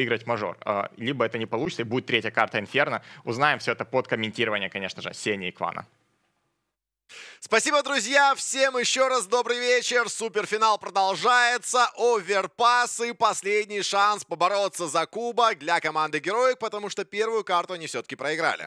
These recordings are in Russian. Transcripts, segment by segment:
выиграть мажор. Либо это не получится, и будет третья карта Инферно. Узнаем все это под комментирование, конечно же, Сени и Квана. Спасибо, друзья! Всем еще раз добрый вечер. Суперфинал продолжается. Оверпас и последний шанс побороться за кубок для команды Героик, потому что первую карту они все-таки проиграли.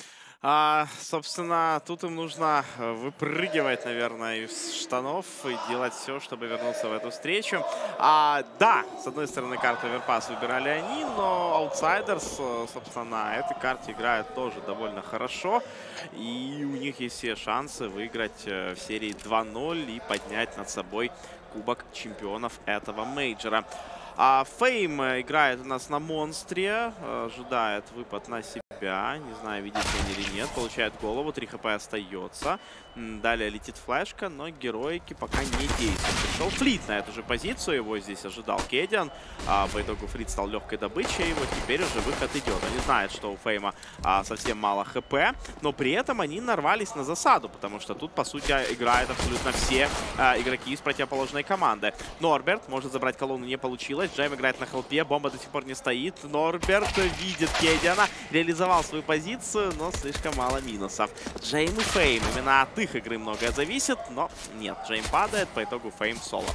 Собственно, тут им нужно выпрыгивать, наверное, из штанов и делать все, чтобы вернуться в эту встречу. Да, с одной стороны, карту Оверпас выбирали они, но Аутсайдерс, собственно, на этой карте играют тоже довольно хорошо. И у них есть все шансы выиграть в серии 2-0 и поднять над собой кубок чемпионов этого мейджора. Фейм играет у нас на монстре, ожидает выпад на себя. Не знаю, видите они или нет. Получает голову, 3 хп остается. Далее летит флешка, но героики пока не действуют. Пришел Флит на эту же позицию, его здесь ожидал Кедиан. По итогу Флит стал легкой добычей, и вот теперь уже выход идет. Они знают, что у Фейма совсем мало хп, но при этом они нарвались на засаду, потому что тут, по сути, играют абсолютно все игроки из противоположной команды. Норберт может забрать колонну, не получилось. Джейм играет на хелпе, бомба до сих пор не стоит. Норберт видит Кедиана, реализовал свою позицию, но слишком мало минусов. Джейм и Фейм, именно от их игры многое зависит, но нет, Джейм падает, по итогу Фейм соло.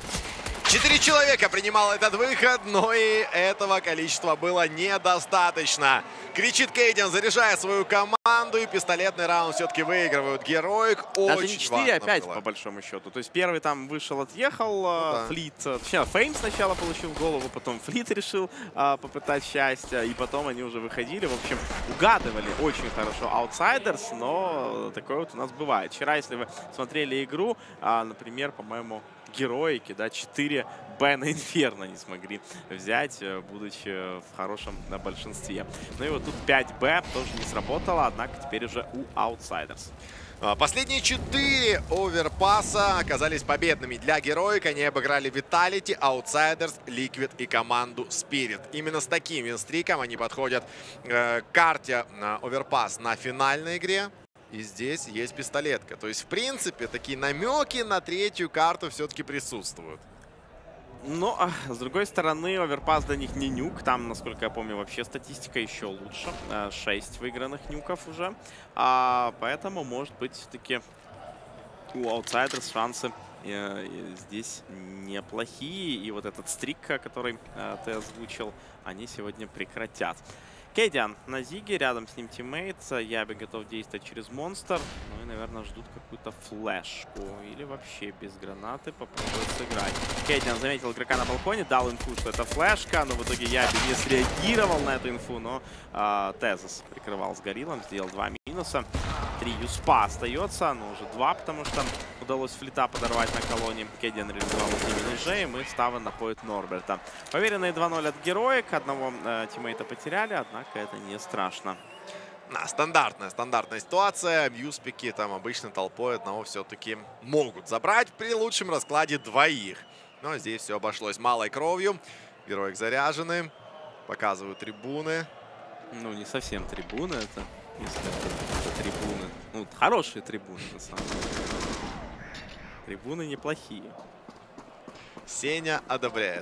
4 человека принимал этот выход, но и этого количества было недостаточно. Кричит Кейден, заряжая свою команду, и пистолетный раунд все-таки выигрывают Героик. Даже не 4, а 5 по большому счету. То есть первый там вышел, отъехал, Флит. Точнее, Фейм сначала получил голову, потом Флит решил попытать счастье, и потом они уже выходили. В общем, угадывали очень хорошо Outsiders, но такое вот у нас бывает. Вчера, если вы смотрели игру, например, по-моему, Героики, да, 4 Б на Инферно не смогли взять, будучи в хорошем большинстве. Ну и вот тут 5 Б тоже не сработало, однако теперь уже у Outsiders. Последние 4 оверпаса оказались победными для Героик. Они обыграли Vitality, Outsiders, Liquid и команду Spirit. Именно с таким винстриком они подходят к карте оверпас на финальной игре. И здесь есть пистолетка. То есть, в принципе, такие намеки на третью карту все-таки присутствуют. Но, с другой стороны, оверпас для них не нюк. Там, насколько я помню, вообще статистика еще лучше. 6 выигранных нюков уже. Поэтому, может быть, все-таки у Outsiders шансы здесь неплохие. И вот этот стрик, который ты озвучил, они сегодня прекратят. Кедиан на Зиге, рядом с ним тиммейт. Яби готов действовать через монстр. Ну и, наверное, ждут какую-то флешку. Или вообще без гранаты попробуют сыграть. Кедиан заметил игрока на балконе, дал инфу, что это флешка. Но в итоге Яби не среагировал на эту инфу. Но Тезис прикрывал с гориллом, сделал 2 минуса. 3 юспа остается, но уже 2, потому что удалось Флита подорвать на колонне. Кедиан реализовал с ними ножей, и Ставен находит Норберта. Поверенные 2-0 от Героик. Одного тиммейта потеряли, однако это не страшно. Стандартная ситуация. Юспики там обычно толпой одного все-таки могут забрать при лучшем раскладе 2. Но здесь все обошлось малой кровью. Героик заряжены. Показывают трибуны. Ну, не совсем трибуны, это трибуны. Ну, хорошие трибуны, на самом деле. Трибуны неплохие. Сеня одобряет.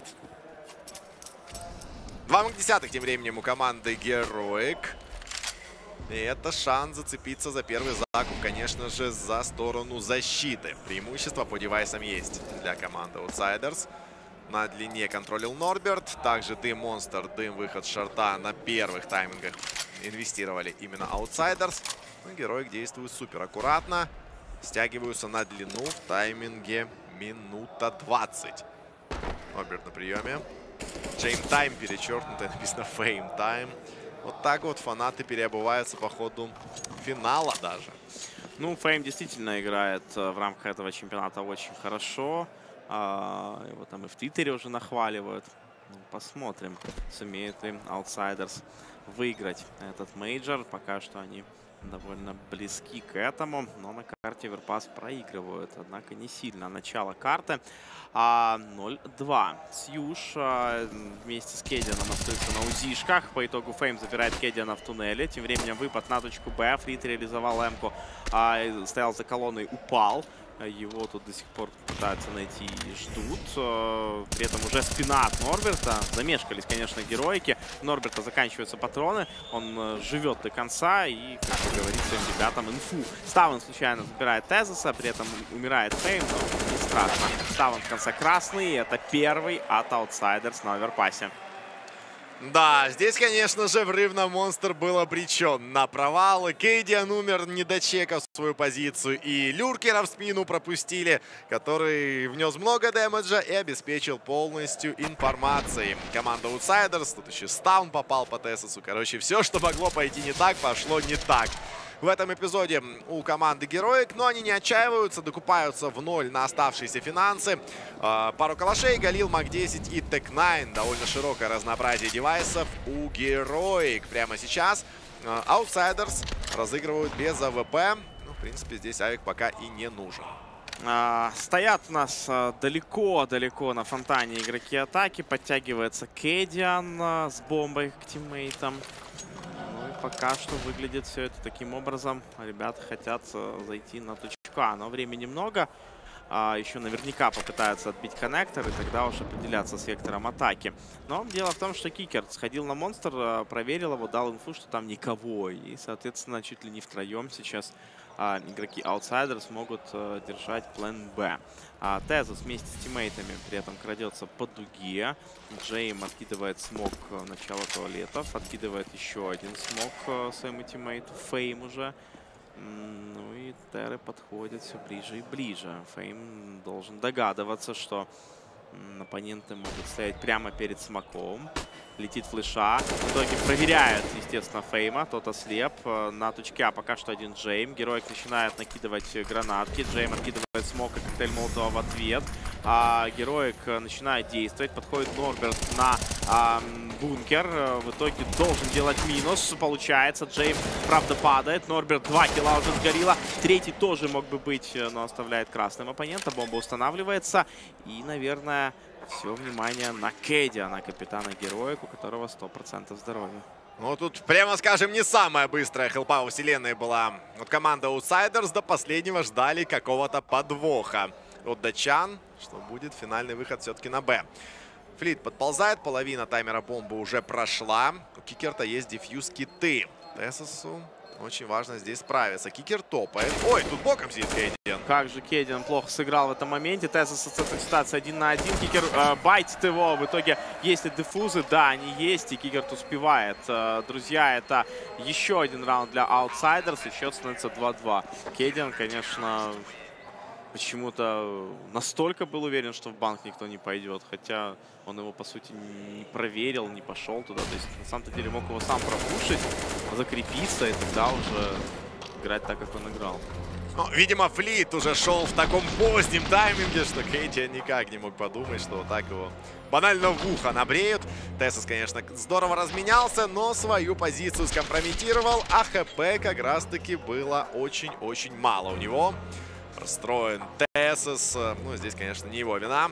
2:10 тем временем у команды Героик. И это шанс зацепиться за первый закуп, конечно же, за сторону защиты. Преимущество по девайсам есть для команды Outsiders. На длине контролил Норберт. Также дым монстр, дым выход шорта на первых таймингах инвестировали именно Outsiders. Но Героик действует супер аккуратно. Стягиваются на длину в тайминге минута 20. Норберт на приеме. Джейм тайм перечеркнуто, написано фейм тайм. Вот так вот фанаты переобуваются по ходу финала даже. Ну, Фейм действительно играет в рамках этого чемпионата очень хорошо. Его там и в Твиттере уже нахваливают. Ну, посмотрим, сумеет ли Outsiders выиграть этот мейджор. Пока что они довольно близки к этому, но на карте Оверпас проигрывают, однако не сильно. Начало карты 0-2. Сьюш вместе с Кедианом остается на узишках. По итогу Фейм забирает Кедиана в туннеле. Тем временем выпад на точку Б. Фрит реализовал эмку, стоял за колонной, упал. Его тут до сих пор пытаются найти и ждут. При этом уже спина от Норберта. Замешкались, конечно, героики. У Норберта заканчиваются патроны. Он живет до конца и, как говорит своим ребятам, инфу. Ставан случайно забирает Тезоса, при этом умирает Фейм, но не страшно. Ставан в конце красный. Это первый от Outsiders на оверпассе. Да, здесь, конечно же, врыв на Монстр был обречен на провал. Кейдиан умер, не дочекав свою позицию. И Люркера в спину пропустили, который внес много дэмэджа и обеспечил полностью информацией. Команда Outsiders, тут еще Стаун попал по Тесосу. Короче, все, что могло пойти не так, пошло не так. В этом эпизоде у команды Героик, но они не отчаиваются, докупаются в ноль на оставшиеся финансы. Пару калашей, Галил, Мак-10 и Тек-9. Довольно широкое разнообразие девайсов у Героик. Прямо сейчас Outsiders разыгрывают без АВП. Ну, в принципе, здесь авик пока и не нужен. Стоят у нас далеко-далеко на фонтане игроки атаки. Подтягивается Кейдиан с бомбой к тиммейтам. Пока что выглядит все это таким образом. Ребята хотят зайти на точку А, но времени много. Еще наверняка попытаются отбить коннектор и тогда уж определяться с вектором атаки. Но дело в том, что Кикер сходил на Монстр, проверил его, дал инфу, что там никого. И, соответственно, чуть ли не втроем сейчас игроки Outsiders могут держать план Б. Тезос вместе с тиммейтами при этом крадется по дуге. Джейм откидывает смог начала туалетов. Откидывает еще один смог своему тиммейту. Фейм уже. Ну и Терры подходят все ближе и ближе. Фейм должен догадываться, что оппоненты могут стоять прямо перед смоком. Летит флеша. В итоге проверяет, естественно, Фейма. Тот ослеп. На точке А пока что один Джейм. Героик начинает накидывать гранатки. Джейм откидывает смок и коктейль Молотова в ответ. Героик начинает действовать. Подходит Норберт на бункер. В итоге должен делать минус. Получается. Джейм, правда, падает. Норберт 2 килла уже сгорело. Третий тоже мог бы быть, но оставляет красным оппонента. Бомба устанавливается. И, наверное, все внимание на Кейдиана, на капитана Героик, у которого 100% здоровья. Ну, тут, прямо скажем, не самая быстрая хелпа у вселенной была. Вот команда Outsiders до последнего ждали какого-то подвоха от датчан, что будет финальный выход все-таки на Б. Флит подползает, половина таймера бомбы уже прошла. У Кикерта есть дефьюз киты. Тесосу очень важно здесь справиться. Кикер топает. Ой, тут боком сидит Кейдиан. Как же Кейдиан плохо сыграл в этом моменте. Тесос с этой ситуации 1 на 1. Кикер байтит его. В итоге есть ли дефузы? Да, они есть. И Кикерт успевает. Друзья, это еще один раунд для Outsiders. И счет становится 2-2. Кейдиан, конечно, почему-то настолько был уверен, что в банк никто не пойдет. Хотя он его, по сути, не проверил, не пошел туда. То есть, на самом-то деле, мог его сам пропушить, закрепиться и тогда уже играть так, как он играл. Ну, видимо, Флит уже шел в таком позднем тайминге, что Кейдиан никак не мог подумать, что вот так его банально в ухо набреют. Тесос, конечно, здорово разменялся, но свою позицию скомпрометировал, а ХП как раз-таки было очень-очень мало у него. Расстроен Тесос. Ну, здесь, конечно, не его вина.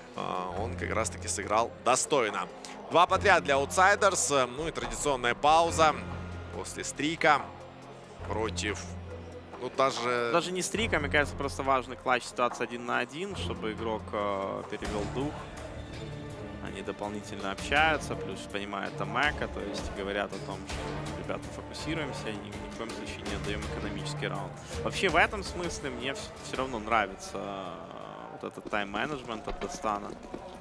Он как раз-таки сыграл достойно. 2 подряд для Outsiders. Ну и традиционная пауза после стрика против... Ну, даже не стрика, мне кажется, просто важный клатч ситуации 1 на 1, чтобы игрок перевел дух. Они дополнительно общаются, плюс понимают Амека, то есть говорят о том, что, ребята, фокусируемся и ни в коем случае не отдаем экономический раунд. Вообще, в этом смысле мне все равно нравится вот этот тайм-менеджмент от Дастана.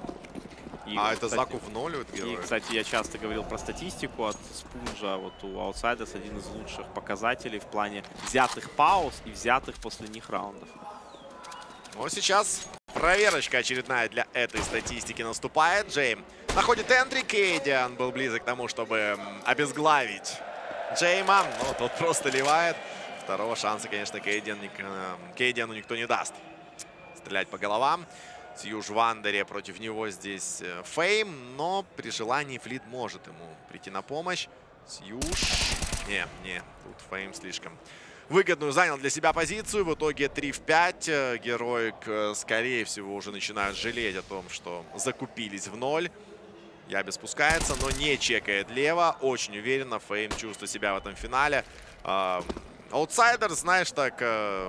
Это закуп в ноль от Героя. И, кстати, я часто говорил про статистику от Спунжа. Вот у Outsiders один из лучших показателей в плане взятых пауз и взятых после них раундов. Вот сейчас проверочка очередная для этой статистики наступает. Джейм находит энтри. Кейдиан был близок к тому, чтобы обезглавить Джейма, но тот просто ливает. Второго шанса, конечно, Кейдиану никто не даст. Стрелять по головам. Сьюж в андере, против него здесь Фейм, но при желании Флит может ему прийти на помощь. Сьюж... Не, тут Фейм слишком выгодную занял для себя позицию. В итоге 3 в 5. Героик, скорее всего, уже начинают жалеть о том, что закупились в ноль. Ябе спускается, но не чекает лево. Очень уверенно Фейм чувствует себя в этом финале. Outsiders, знаешь, так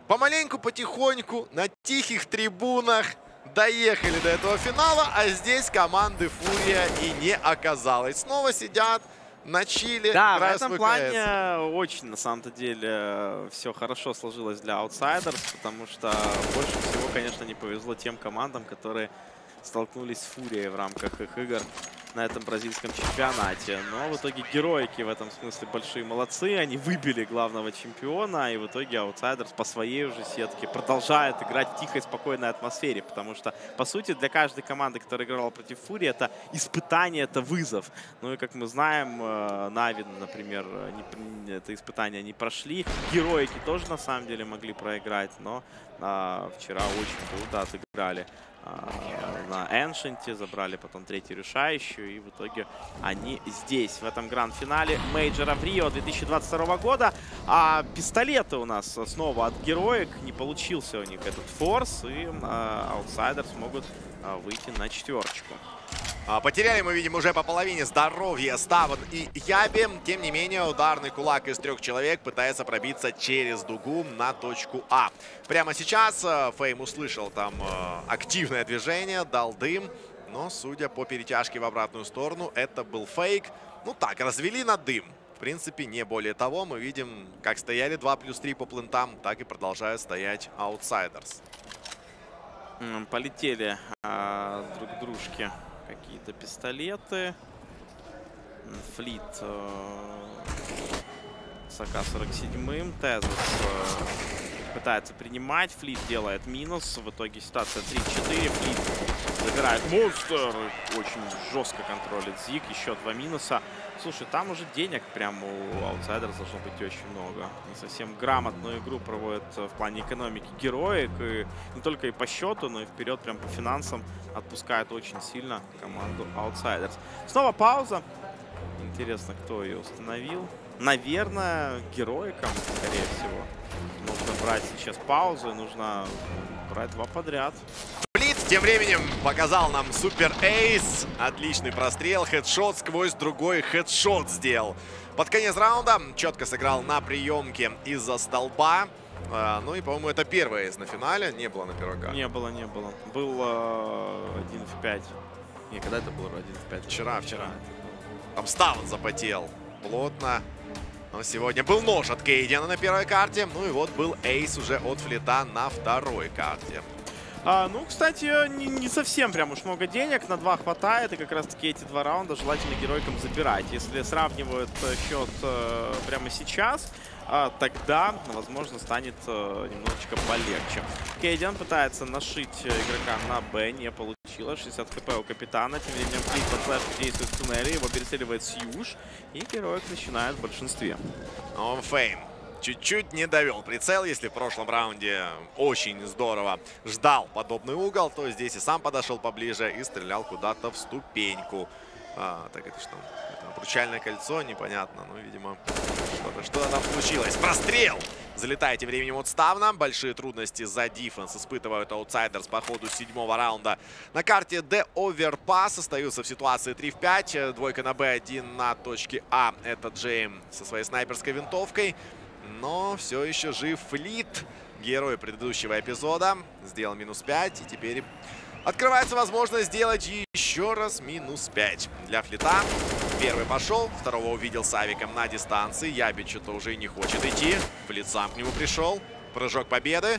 помаленьку, потихоньку, на тихих трибунах доехали до этого финала, а здесь команды Фурия и не оказалось. Снова сидят на чиле. Да, в этом плане очень, на самом-то деле, все хорошо сложилось для Outsiders, потому что больше всего, конечно, не повезло тем командам, которые столкнулись с Фурией в рамках их игр на этом бразильском чемпионате. Но в итоге героики в этом смысле большие молодцы. Они выбили главного чемпиона, и в итоге Outsiders по своей уже сетке продолжает играть в тихой, спокойной атмосфере. Потому что, по сути, для каждой команды, которая играла против Фурии, это испытание, это вызов. Ну и, как мы знаем, Нави, например, это испытание не прошли. Героики тоже, на самом деле, могли проиграть, но вчера очень круто отыграли на Эншенте, забрали потом третью решающую, и в итоге они здесь, в этом гранд-финале мейджора в Рио 2022 года. А пистолеты у нас снова от героек, не получился у них этот форс, и Outsiders могут выйти на четверочку. Потеряли мы, видим, уже по половине здоровья Ставан и Яби. Тем не менее, ударный кулак из 3 человек пытается пробиться через дугу на точку А. Прямо сейчас Фейм услышал там активное движение, дал дым. Но, судя по перетяжке в обратную сторону, это был фейк. Ну так, развели на дым. В принципе, не более того. Мы видим, как стояли 2+3 по плентам, так и продолжают стоять Outsiders. Полетели друг к дружке какие-то пистолеты. Флит с АК-47. Тезус пытается принимать. Флит делает минус. В итоге ситуация 3-4. Флит забирает монстр. Очень жестко контролит Зиг. Еще 2 минуса. Слушай, там уже денег прям у Outsiders должно быть очень много. Не совсем грамотную игру проводят в плане экономики героек. И не только и по счету, но и вперед прям по финансам отпускают очень сильно команду Outsiders. Снова пауза. Интересно, кто ее установил. Наверное, героикам, скорее всего. Нужно брать сейчас паузу, и нужно брать 2 подряд. Тем временем показал нам супер эйс. Отличный прострел. Хедшот сквозь другой хедшот сделал. Под конец раунда четко сыграл на приемке из-за столба. Ну и, по-моему, это первый эйс на финале. Не было на пирога. Не было, не было. Был 1 в 5. Не, когда это было 1 в 5? Вчера. Там Ставан запотел плотно. Но сегодня был нож от Кейдиана на первой карте. Ну и вот был эйс уже от Флита на второй карте. Ну, кстати, не совсем прям уж много денег. На 2 хватает. И как раз-таки эти 2 раунда желательно героикам забирать. Если сравнивают счет прямо сейчас, тогда, возможно, станет немножечко полегче. Кейдиан пытается нашить игрока на Б. Не получилось. 60 хп у капитана. Тем временем Флит под флешку действует в туннеле. Его переселивает Сьюж. И героик начинает в большинстве. Он Фейм чуть-чуть не довел прицел. Если в прошлом раунде очень здорово ждал подобный угол, то здесь и сам подошел поближе и стрелял куда-то в ступеньку. Так это что? Это обручальное кольцо, непонятно. Ну, видимо, что-то там случилось. Прострел! Залетает тем временем от Ставна. Большие трудности за дефенс испытывают Outsiders по ходу 7-го раунда. На карте D Overpass остаются в ситуации 3 в 5. Двойка на Б, 1 на точке А. Это Джейм со своей снайперской винтовкой. Но все еще жив Флит, герой предыдущего эпизода. Сделал минус 5, и теперь открывается возможность сделать еще раз минус 5 для Флита. Первый пошел, второго увидел с авиком на дистанции. Яби что-то уже и не хочет идти. Флит сам к нему пришел. Прыжок победы.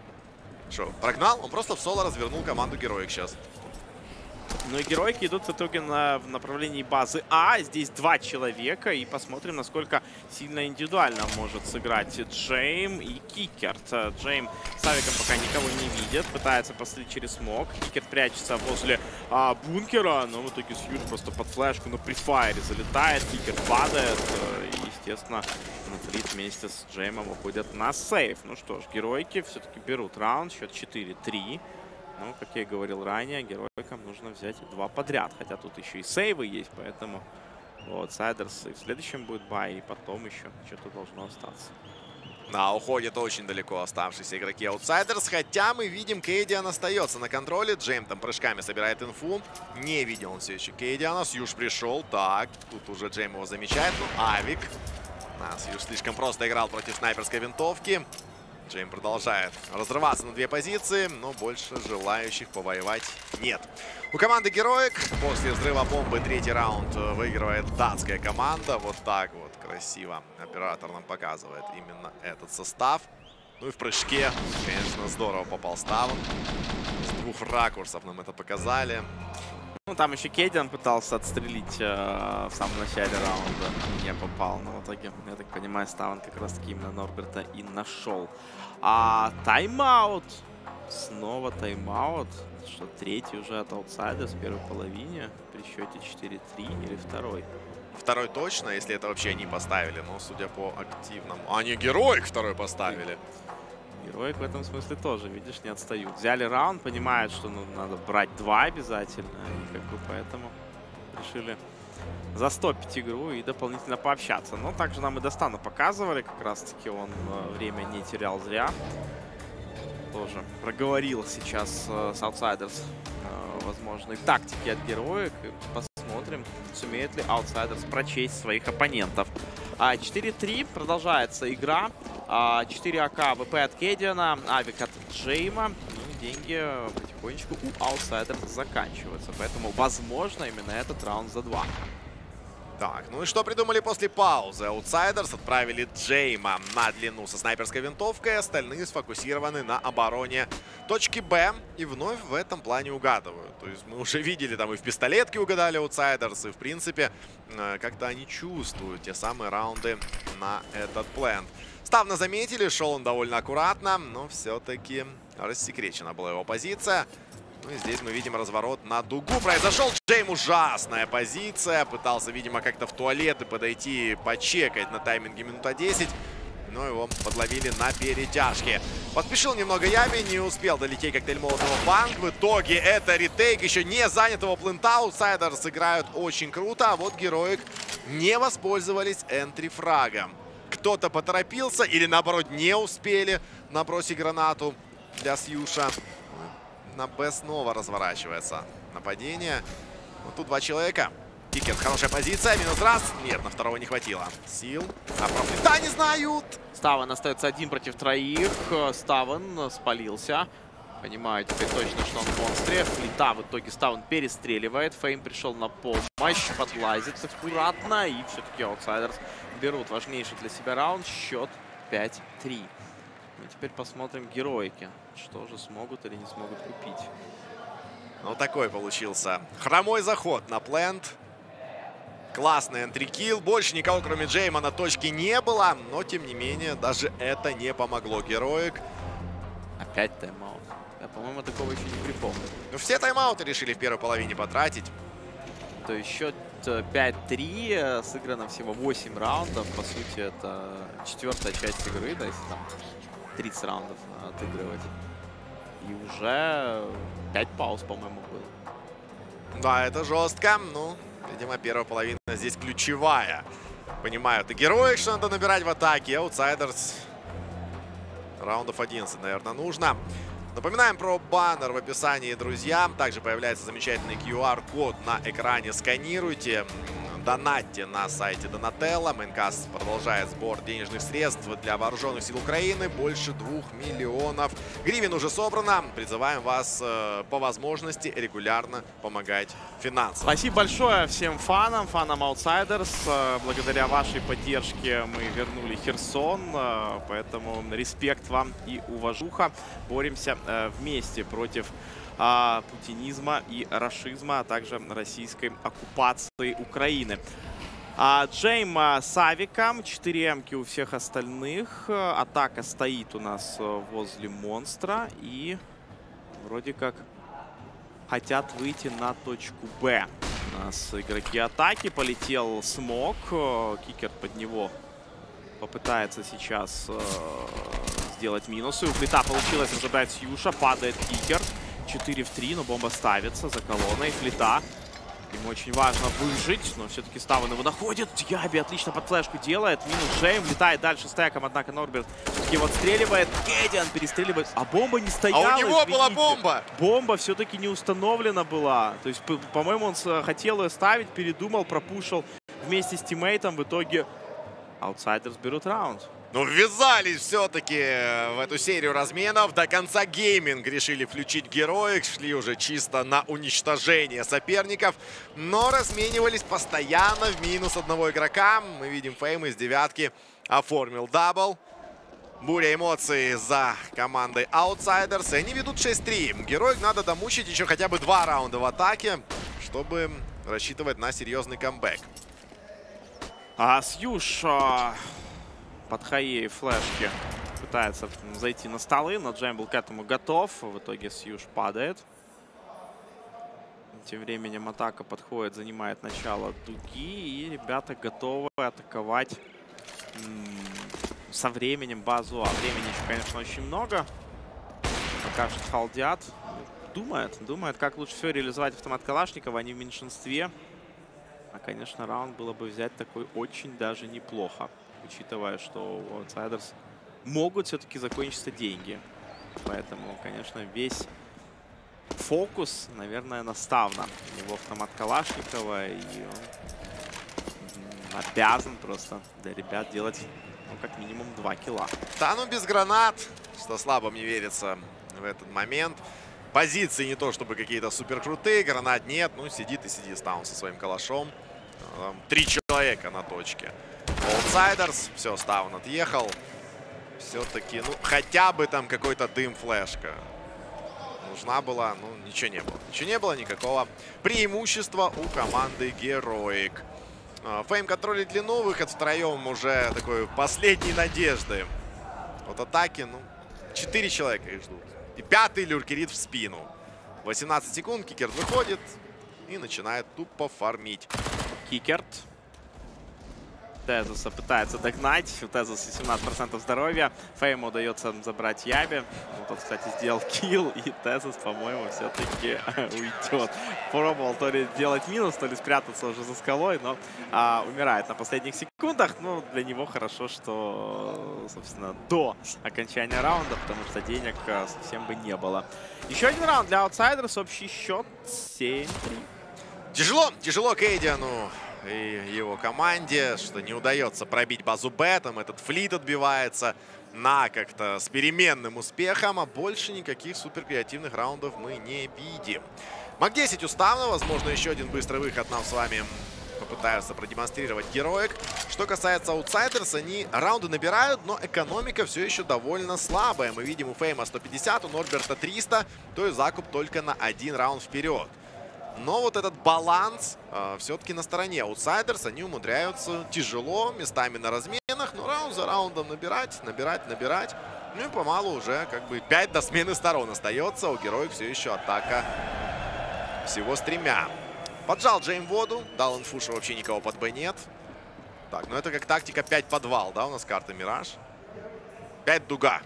Что, прогнал? Он просто в соло развернул команду героек сейчас. Ну и героики идут в итоге в направлении базы А. Здесь 2 человека. И посмотрим, насколько сильно индивидуально может сыграть Джейм и Кикерт. Джейм с авиком пока никого не видит. Пытается пострелить через смог. Кикерт прячется возле бункера. Но в итоге Сьюж просто под флешку на префайре залетает. Кикерт падает. И, естественно, Флит вместе с Джеймом уходят на сейф. Ну что ж, героики все-таки берут раунд. Счет 4-3. Ну, как я и говорил ранее, героикам нужно взять 2 подряд. Хотя тут еще и сейвы есть, поэтому Outsiders и в следующем будет бай, и потом еще что-то должно остаться. Да, уходят очень далеко оставшиеся игроки Outsiders. Хотя мы видим, Кейдиан остается на контроле. Джейм там прыжками собирает инфу. Не видел он все еще Кейдиана. Сьюж пришел. Так, тут уже Джейм его замечает. Ну, авик. Сьюж слишком просто играл против снайперской винтовки. Джейм продолжает разрываться на две позиции, но больше желающих повоевать нет. У команды Героик после взрыва бомбы третий раунд выигрывает датская команда. Вот так вот красиво оператор нам показывает именно этот состав. Ну и в прыжке, конечно, здорово попал Ставн. С двух ракурсов нам это показали. Ну, там еще Кейдиан пытался отстрелить в самом начале раунда. Не попал. Но в итоге, я так понимаю, Ставн как раз таки именно Норберта и нашел. А тайм-аут. Снова тайм-аут. Что третий уже от аутсайда в первой половине. При счете 4-3 или второй? Второй точно, если это вообще они поставили. Но судя по активному... Они Героик второй поставили. Героик в этом смысле тоже, видишь, не отстают. Взяли раунд, понимают, что надо брать 2 обязательно. И как бы поэтому решили застопить игру и дополнительно пообщаться. Но также нам и Достану показывали. Как раз таки он время не терял зря. Тоже проговорил сейчас с Outsiders возможные тактики от Героик. Посмотрим, сумеет ли Outsiders прочесть своих оппонентов. 4-3, продолжается игра. 4 АК ВП от Кейдиана, Авик от Джейма. И деньги потихонечку у Outsiders заканчиваются. Поэтому, возможно, именно этот раунд за 2. Так, ну и что придумали после паузы? Outsiders отправили Джейма на длину со снайперской винтовкой, остальные сфокусированы на обороне точки Б и вновь в этом плане угадывают. То есть мы уже видели, там и в пистолетке угадали Outsiders, и в принципе как-то они чувствуют те самые раунды на этот плент. Ставно заметили, шел он довольно аккуратно, но все-таки рассекречена была его позиция. Ну и здесь мы видим разворот на дугу. Произошел Джейм, ужасная позиция. Пытался, видимо, как-то в туалеты подойти, почекать на тайминге минута 10. Но его подловили на перетяжке. Поспешил немного Яби, не успел долететь коктейль Молотова банк. В итоге это ретейк еще не занятого плента. Аутсайдерс играют очень круто, а вот Героик не воспользовались энтри-фрагом. Кто-то поторопился или, наоборот, не успели набросить гранату для Сьюша. На Б снова разворачивается нападение. Вот тут 2 человека. Кикер, хорошая позиция. Минус раз. Нет, на второго не хватило. Сил. А профита не знают. Ставен остается 1 против 3. Ставен спалился. Понимаю теперь точно, что он в монстре. Флита в итоге Ставен перестреливает. Фейм пришел на помощь. Подлазит аккуратно. И все-таки Outsiders берут важнейший для себя раунд. Счет 5-3. И теперь посмотрим Героики. Что же смогут или не смогут купить. Ну, такой получился хромой заход на плент. Классный энтрикилл. Больше никого, кроме Джейма, на точке не было. Но, тем не менее, даже это не помогло Героик. Опять тайм-аут. Я, по-моему, такого еще не припомню. Ну, все тайм-ауты решили в первой половине потратить. То есть счет 5-3. Сыграно всего 8 раундов. По сути, это 4-я часть игры, да, если там 30 раундов отыгрывать. И уже 5 пауз, по-моему, было. Да, это жестко. Ну, видимо, первая половина здесь ключевая. Понимают и Героик, что надо набирать в атаке. Outsiders раундов 11, наверное, нужно. Напоминаем про баннер в описании, друзья. Также появляется замечательный QR-код на экране. Сканируйте. Донатьте на сайте Donatello. Мейнкаст продолжает сбор денежных средств для вооруженных сил Украины. Больше 2 миллионов гривен уже собрано. Призываем вас по возможности регулярно помогать финансово. Спасибо большое всем фанам Outsiders. Благодаря вашей поддержке мы вернули Херсон. Поэтому респект вам и уважуха. Боремся вместе против путинизма и рашизма, а также российской оккупации Украины. Джейм с Авиком, 4 эмки у всех остальных. Атака стоит у нас возле монстра и вроде как хотят выйти на точку Б. У нас игроки атаки, полетел смог, кикер под него попытается сейчас сделать минусы. У Флита получилось разобрать Сьюша, падает кикер. 4 в 3, но бомба ставится за колонной. Флита. Ему очень важно выжить, но все-таки Ставен его находит. Яби отлично под флешку делает. Минус Джейм. Летает дальше стеком, однако Норберт его отстреливает. Кейдиан перестреливает. А бомба не стояла. А у него извините. была бомба. Бомба все-таки не установлена была. То есть, по-моему, он хотел ее ставить, передумал, пропушил вместе с тиммейтом. В итоге Outsiders берут раунд. Ну, ввязались все-таки в эту серию разменов. До конца гейминг решили включить Героик. Шли уже чисто на уничтожение соперников. Но разменивались постоянно в минус одного игрока. Мы видим, Фейм из девятки оформил дабл. Буря эмоций за командой Outsiders. И они ведут 6-3. Героик надо домучить еще хотя бы 2 раунда в атаке, чтобы рассчитывать на серьезный камбэк. А Сьюж под хаей флешки пытается зайти на столы, но Джейм был к этому готов. В итоге Сьюж падает. Тем временем атака подходит, занимает начало дуги. И ребята готовы атаковать со временем базу. А времени еще, конечно, очень много. Пока что халдят. Думает, как лучше всего реализовать автомат Калашникова. Они в меньшинстве. А, конечно, раунд было бы взять такой очень даже неплохо. Учитывая, что у Outsiders могут все-таки закончиться деньги. Поэтому, конечно, весь фокус, наверное, наставно. У него автомат Калашникова, и он обязан просто для ребят делать, ну, как минимум 2 килла. Да, ну без гранат, что слабо мне верится в этот момент. Позиции не то чтобы какие-то супер крутые, гранат нет. Ну, сидит и сидит Стаун со своим калашом. 3 человека на точке. Outsiders, все, Стаун отъехал. Все-таки, ну, хотя бы там какой-то дым, флешка нужна была. Ну, ничего не было. Ничего не было, никакого преимущества у команды Героик. Фейм контролит длину, выход втроем уже такой последней надежды. Вот атаки, ну, 4 человека их ждут. И 5-й люркерит в спину. 18 секунд, Кикерт выходит и начинает тупо фармить. Кикерт Тезуса пытается догнать. У Тезуса 17% здоровья. Фейму удается забрать Яби. Тот, кстати, сделал килл. И Тезус, по-моему, все-таки уйдет. Пробовал то ли делать минус, то ли спрятаться уже за скалой, но умирает на последних секундах. Ну, для него хорошо, что, собственно, до окончания раунда, потому что денег совсем бы не было. Еще один раунд для Outsiders. Общий счет 7-3. Тяжело Кейдиану и его команде, что не удается пробить базу Б. Там этот флит отбивается на как-то с переменным успехом, а больше никаких супер креативных раундов мы не видим. МАК-10 уставно, возможно, еще один быстрый выход нам с вами попытаются продемонстрировать Героик. Что касается Outsiders, они раунды набирают, но экономика все еще довольно слабая. Мы видим у Фейма 150, у Норберта 300, то есть закуп только на 1 раунд вперед. Но вот этот баланс все-таки на стороне Outsiders. Они умудряются тяжело, местами на разменах, но раунд за раундом набирать. Ну и помалу уже как бы 5 до смены сторон остается. У Героик все еще атака всего с 3. Поджал Джейм воду. Дал инфуша, вообще никого под Б нет. Так, ну это как тактика 5 подвал, да, у нас карта Мираж. 5 дуга.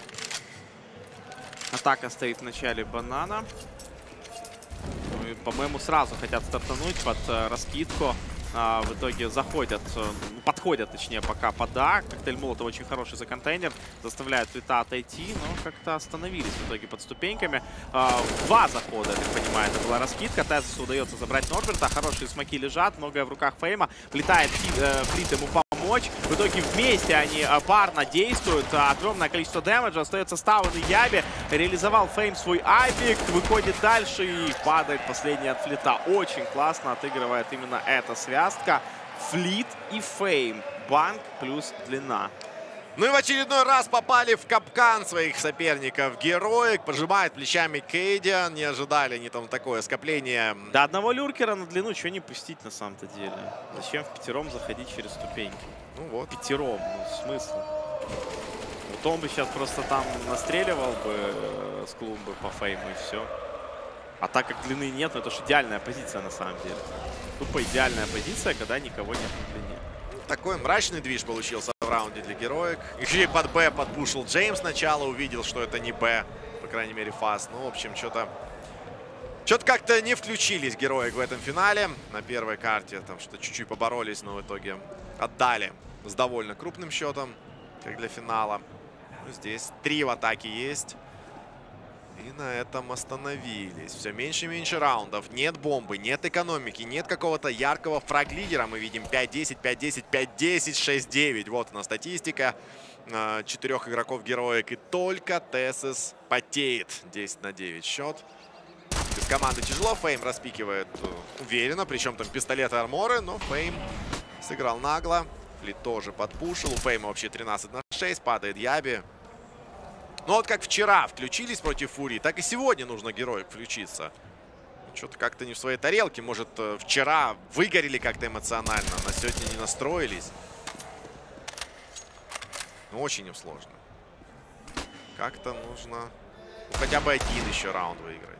Атака стоит в начале банана. По-моему, сразу хотят стартануть под раскидку. В итоге заходят, подходят, точнее, пока под А. Коктейль Молотов очень хороший за контейнер. Заставляют Флита отойти, но как-то остановились в итоге под ступеньками. 2 захода, я так понимаю, это была раскидка. Тезусу удается забрать Норберта. Хорошие смоки лежат, многое в руках Фейма. Влетает Флит ему помочь. В итоге вместе они парно действуют. Огромное количество дэмэджа. Остается Стаун и Яби. Реализовал Фейм свой айпик. Выходит дальше и падает последний от Флита. Очень классно отыгрывает именно эта связка. Флит и Фейм. Банк плюс длина. Ну и в очередной раз попали в капкан своих соперников. Героик пожимает плечами Кейдиан. Не ожидали они там такое скопление. До одного люркера на длину чего не пустить на самом-то деле. Зачем в пятером заходить через ступеньки? Ну вот. Пятером. Ну, смысл? Вот он бы сейчас просто там настреливал бы с клумбы по Фейму и все. А так как длины нет, ну это же идеальная позиция на самом деле. Тупо идеальная позиция, когда никого нет на длине. Такой мрачный движ получился в раунде для Героик. Еще и под Б подпушил Джеймс сначала, увидел, что это не Б, по крайней мере, фас. Ну, в общем, что-то как-то не включились Героик в этом финале. На первой карте там что чуть-чуть поборолись, но в итоге отдали с довольно крупным счетом, как для финала. Ну, здесь 3 в атаке есть. И на этом остановились. Все меньше и меньше раундов. Нет бомбы, нет экономики, нет какого-то яркого фраг-лидера. Мы видим 5-10, 5-10, 5-10, 6-9. Вот она статистика. 4 игроков героик. И только Тесис потеет. 10 на 9 счет. Без команды тяжело. Фейм распикивает уверенно. Причем там пистолеты, арморы. Но Фейм сыграл нагло. Флит тоже подпушил. У Фейма вообще 13 на 6. Падает Яби. Ну вот как вчера включились против Фурии, так и сегодня нужно героик включиться. Что-то как-то не в своей тарелке. Может, вчера выгорели как-то эмоционально, на сегодня не настроились. Ну, очень им сложно. Как-то нужно хотя бы один еще раунд выиграть.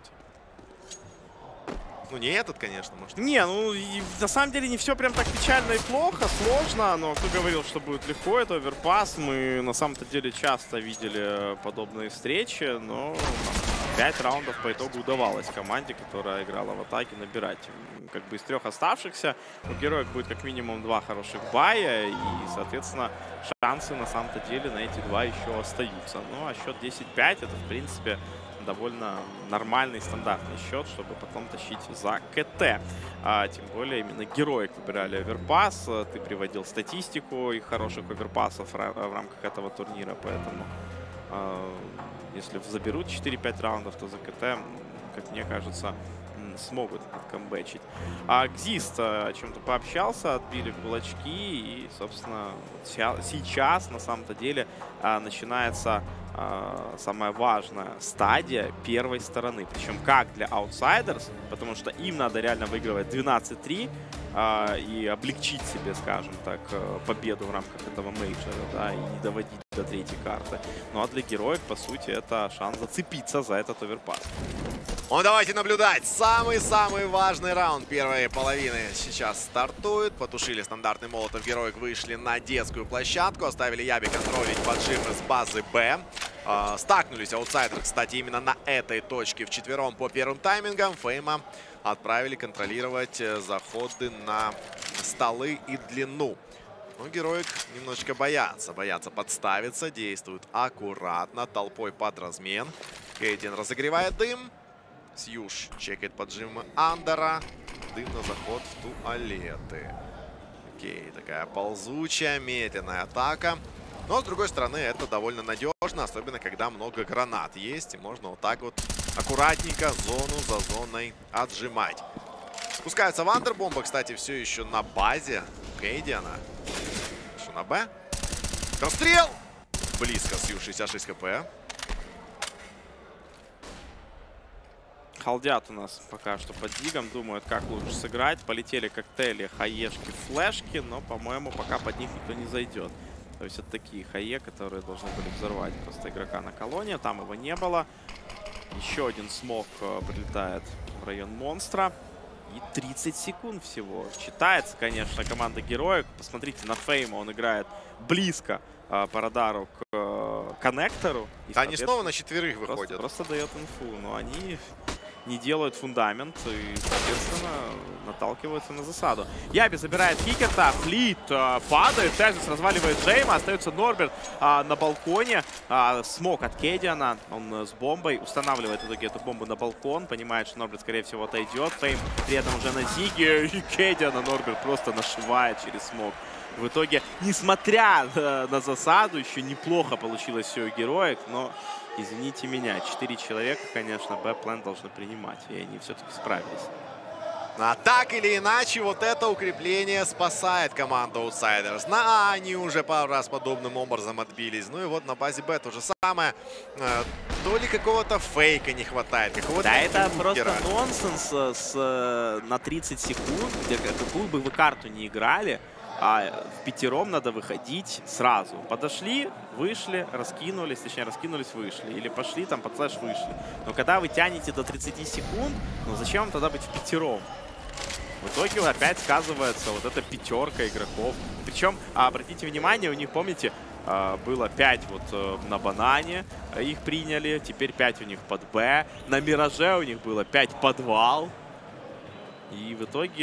Ну, не этот, конечно, может. Не, ну, на самом деле не все прям так печально и плохо, сложно, но кто говорил, что будет легко, это оверпас. Мы на самом-то деле часто видели подобные встречи, но 5 раундов по итогу удавалось команде, которая играла в атаке, набирать. Как бы из 3 оставшихся у героев будет как минимум 2 хороших бая, и, соответственно, шансы на самом-то деле на эти 2 еще остаются. Ну, а счет 10-5 это, в принципе, довольно нормальный, стандартный счет, чтобы потом тащить за КТ. Тем более именно героик выбирали оверпас. Ты приводил статистику их хороших оверпасов в рамках этого турнира, поэтому если заберут 4-5 раундов, то за КТ, как мне кажется, смогут откомбэчить. А Гзист о чем-то пообщался, отбили кулачки, и, собственно, сейчас на самом-то деле начинается самая важная стадия первой стороны. Причем как для Outsiders, потому что им надо реально выигрывать 12-3 и облегчить себе, скажем так, победу в рамках этого мейджора, да, и не доводить до 3-й карты. Ну а для героев, по сути, это шанс зацепиться за этот оверпас. Ну, давайте наблюдать. Самый-самый важный раунд первой половины сейчас стартует. Потушили стандартный молотов. Героик вышли на детскую площадку. Оставили Яби контролить поджимы с базы Б. Стакнулись аутсайдеры, кстати, именно на этой точке вчетвером по первым таймингам. Фейма отправили контролировать заходы на столы и длину. Но героик немножечко боятся подставиться. Действуют аккуратно, толпой под размен. Кейден разогревает дым. Сьюж чекает поджимы Андера. Дым на заход в туалеты. Окей, такая ползучая, медленная атака. Но, с другой стороны, это довольно надежно, особенно когда много гранат есть. И можно вот так вот аккуратненько зону за зоной отжимать. Спускается вандербомба, кстати, все еще на базе Кейдиана. Что, на Б? Расстрел! Близко, Сью, 66 хп. Халдят у нас пока что под дигом, думают, как лучше сыграть. Полетели коктейли, хаешки, флешки, но, по-моему, пока под них никто не зайдет. То есть это такие хае, которые должны были взорвать просто игрока на колонне. Там его не было. Еще один смог прилетает в район монстра. И 30 секунд всего. Читается, конечно, команда героев. Посмотрите на Фейма, он играет близко по радару к коннектору. И, они снова на 4 выходят. Просто дает инфу, но они не делают фундамент и, соответственно, наталкиваются на засаду. Яби забирает Кикерта, Флит падает, Тезис разваливает Джейма, остается Норберт на балконе. Смок от Кейдиана, он с бомбой, устанавливает в итоге эту бомбу на балкон, понимает, что Норберт, скорее всего, отойдет. Фейм при этом уже на Зиге, и Кейдиана Норберт просто нашивает через смок. В итоге, несмотря на засаду, еще неплохо получилось все у героек, но, извините меня, 4 человека, конечно, Б-план должны принимать, и они все-таки справились. А так или иначе, вот это укрепление спасает команду Outsiders. На А они уже пару раз подобным образом отбились. Ну и вот на базе Б то же самое. То ли какого-то фейка не хватает, какого-то Да, это бункера. просто нонсенс на 30 секунд, где какую бы вы карту не играли, а в пятером надо выходить сразу. Подошли, вышли, раскинулись, точнее раскинулись, вышли. Или пошли, там под флеш вышли. Но когда вы тянете до 30 секунд, ну зачем вам тогда быть в пятером? В итоге опять сказывается вот эта пятерка игроков. Причем, обратите внимание, у них, помните, было 5 вот на банане, их приняли. Теперь 5 у них под Б. На Мираже у них было 5 подвал. И в итоге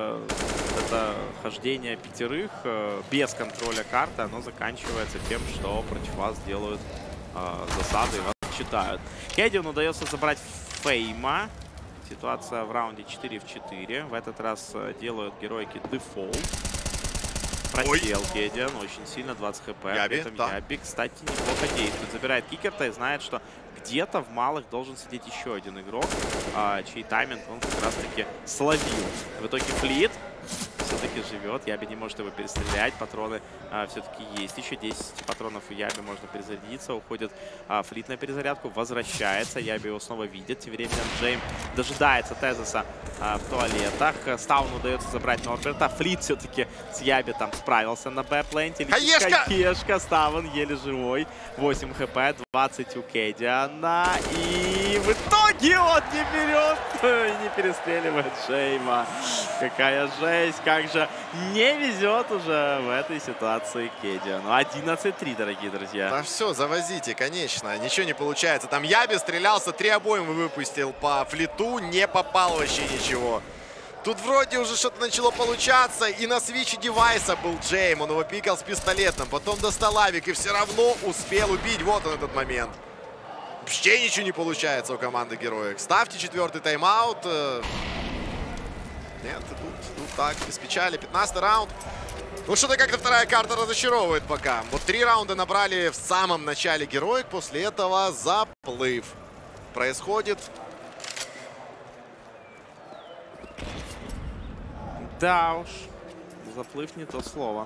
это хождение пятерых без контроля карты, оно заканчивается тем, что против вас делают засады и вас считают. Кэдиану удается забрать Фейма. Ситуация в раунде 4 в 4. В этот раз делают героики дефолт. Просел Кэдиан очень сильно, 20 хп. Яби, При этом Яби, кстати, неплохо действует. Забирает кикерта и знает, что где-то в малых должен сидеть еще один игрок, чей тайминг он как раз-таки словил. В итоге Флит все-таки живет. Яби не может его перестрелять. Патроны все-таки есть. Еще 10 патронов у Яби можно перезарядиться. Уходит Флит на перезарядку. Возвращается. Яби его снова видит. Тем временем Джейм дожидается Тезоса в туалетах. Стауну удается забрать Норберта. Флит все-таки с Яби там справился на Б-пленте. Хаешка! Ставан еле живой. 8 хп, 20 у Кэдиана. И в итоге он не берет и не перестреливает Джейма. Какая жесть! Как же не везет уже в этой ситуации Кэдиану. 11-3, дорогие друзья. Да все, завозите, конечно. Ничего не получается. Там Яби стрелялся, 3 обоймы выпустил по Флиту. Не попал вообще ничего. Тут вроде уже что-то начало получаться. И на свиче девайса был Джейм. Он его пикал с пистолетом. Потом достал авик и все равно успел убить. Вот он этот момент. Вообще ничего не получается у команды Героик. Ставьте 4-й тайм-аут. Нет, тут так, без печали. 15-й раунд. Ну, что-то как-то вторая карта разочаровывает пока. Вот 3 раунда набрали в самом начале Героик. После этого заплыв происходит. Да уж, заплыв не то слово.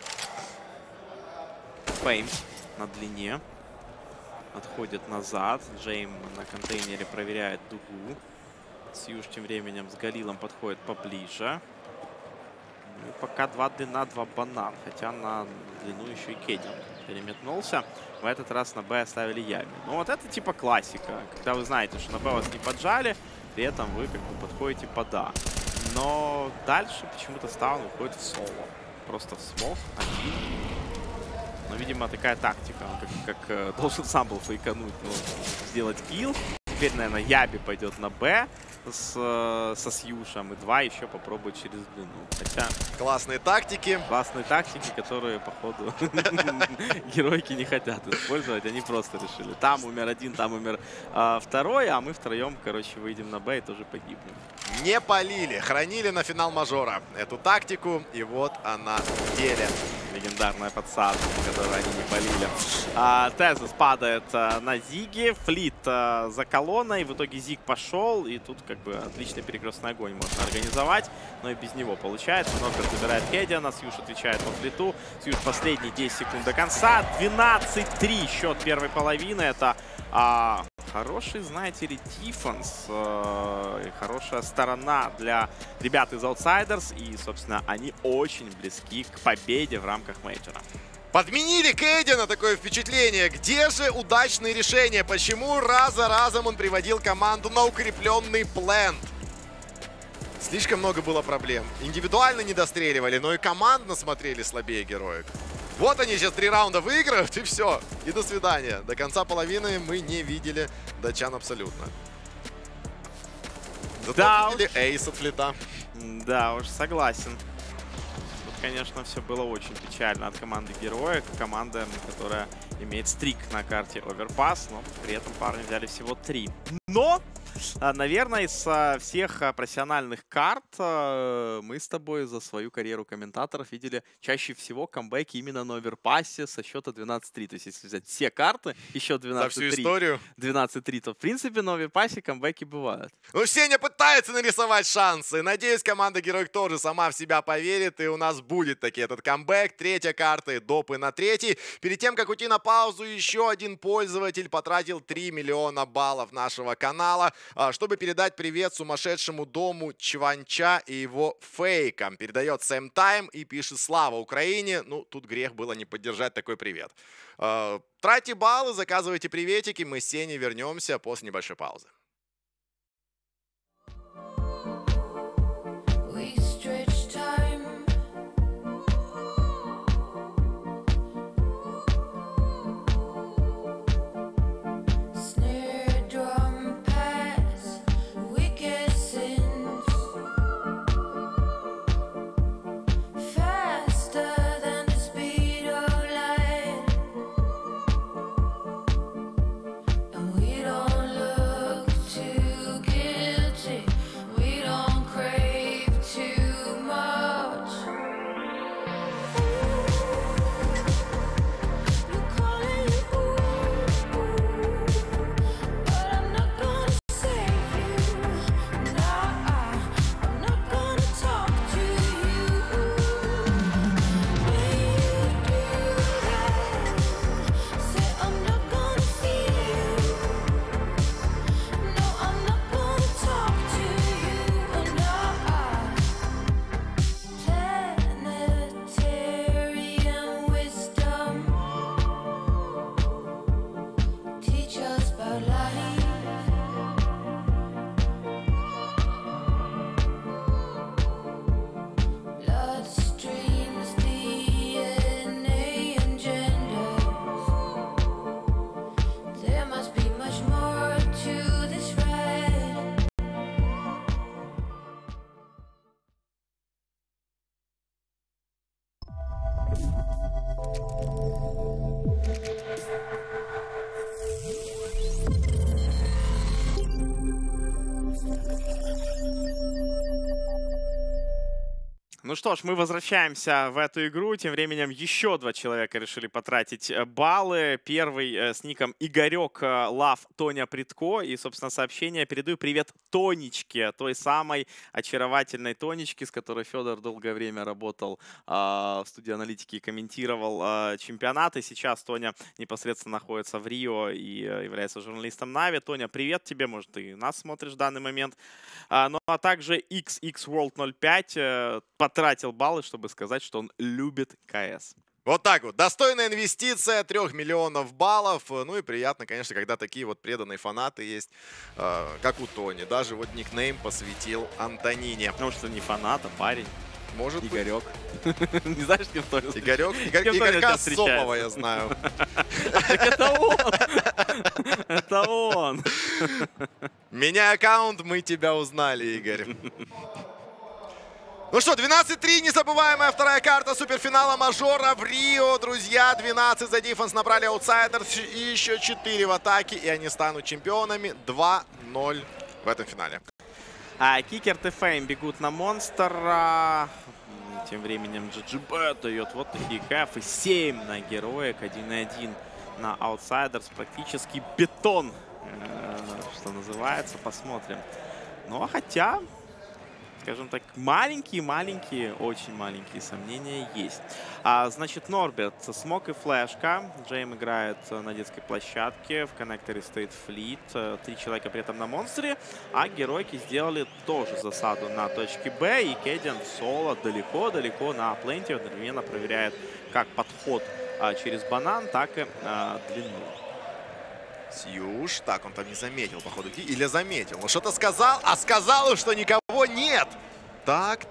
Фейм на длине. Отходит назад. Джейм на контейнере проверяет дугу. Сьюж тем временем с Галилом подходит поближе. Ну, и пока 2 длина, 2 банан. Хотя на длину еще и Кэдиан переметнулся. В этот раз на Б оставили Яби. Ну вот это типа классика. Когда вы знаете, что на Б вас не поджали, при этом вы как бы подходите под А. Но дальше почему-то Стаун уходит в соло. Просто в смог. Один. Но, видимо, такая тактика. Как должен сам был фейкануть, ну, сделать килл. Теперь, наверное, Яби пойдет на Б со Сьюшем. И 2 еще попробует через длину. Хотя... Классные тактики. Классные тактики, которые, походу, геройки не хотят использовать. Они просто решили. Там умер один, там умер второй. А мы втроем, короче, выйдем на Б и тоже погибнем. Не полили. Хранили на финал мажора эту тактику. И вот она в деле. Легендарная подсадка, которую они не полили. Тезос падает на Зиге. Флит за колонной. В итоге Зиг пошел. И тут как бы отличный перекрестный огонь можно организовать. Но и без него получается. Норберт забирает Кэдиана. Сьюж отвечает по Флиту. Сьюж последние 10 секунд до конца. 12-3 счет первой половины. Это хороший, знаете ли, дефенс. Хорошая сторона для ребят из Outsiders. И, собственно, они очень близки к победе в рамках мейджора. Подменили Кэдиана, такое впечатление. Где же удачные решения? Почему раз за разом он приводил команду на укрепленный плент? Слишком много было проблем. Индивидуально не достреливали, но и командно смотрели слабее Героик. Вот они сейчас 3 раунда выиграют, и все. И до свидания. До конца половины мы не видели датчан абсолютно. Зато да видели эйс от Флита. Да уж, согласен. Тут, конечно, все было очень печально от команды Героик. Команда, которая имеет стрик на карте Overpass, но при этом парни взяли всего 3. Но, наверное, из всех профессиональных карт мы с тобой за свою карьеру комментаторов видели чаще всего камбэки именно на Оверпассе со счета 12-3. То есть, если взять все карты, еще 12-3. За всю историю. 12-3, то, в принципе, на Оверпассе камбэки бывают. Ну, Сеня пытается нарисовать шансы. Надеюсь, команда Героик тоже сама в себя поверит, и у нас будет таки этот камбэк. 3-я карта и допы на 3-й. Перед тем, как уйти на паузу, еще один пользователь потратил 3 миллиона баллов нашего канала, чтобы передать привет сумасшедшему дому Чванча и его фейкам. Передает Сэм Тайм и пишет: «Слава Украине». Ну, тут грех было не поддержать такой привет. Тратьте баллы, заказывайте приветики. Мы с Сеней вернемся после небольшой паузы. And we Ну что ж, мы возвращаемся в эту игру. Тем временем еще два человека решили потратить баллы. Первый с ником Игорек Лав Тоня Притко. И, собственно, сообщение передаю. Привет Тонечке, той самой очаровательной Тонечке, с которой Федор долгое время работал в студии аналитики и комментировал чемпионат. И сейчас Тоня непосредственно находится в Рио и является журналистом Нави. Тоня, привет тебе. Может, ты нас смотришь в данный момент. Ну а также XX World 05 потратил баллы, чтобы сказать, что он любит КС. Вот так вот. Достойная инвестиция, 3 миллионов баллов. Ну и приятно, конечно, когда такие вот преданные фанаты есть, как у Тони. Даже вот никнейм посвятил Антонине. Потому что не фанат, а парень. Может Игорек. Не знаешь, с кем Тоня? Игорька Сопова я знаю. Это он! Это он! Меняй аккаунт, мы тебя узнали, Игорь. Ну что, 12-3, незабываемая вторая карта суперфинала мажора в Рио. Друзья, 12 за дефенс набрали аутсайдерс и еще 4 в атаке. И они станут чемпионами 2-0 в этом финале. Кикер ТФМ бегут на Монстра. Тем временем GGB дает вот такие кэфы. 7 на Героек, 1-1 на аутсайдерс. Практически бетон, что называется. Посмотрим. Ну, а хотя... Скажем так, маленькие, очень маленькие сомнения есть. Значит, Норберт, смок и флешка. Джейм играет на детской площадке. В коннекторе стоит Флит. 3 человека при этом на монстре. А геройки сделали тоже засаду на точке Б. И Кэдиан соло далеко-далеко на пленте. Одновременно проверяет как подход через банан, так и длину. Сьюж. Так, он там не заметил, походу. Или заметил. Он что-то сказал, а сказал, что никого нет. Так.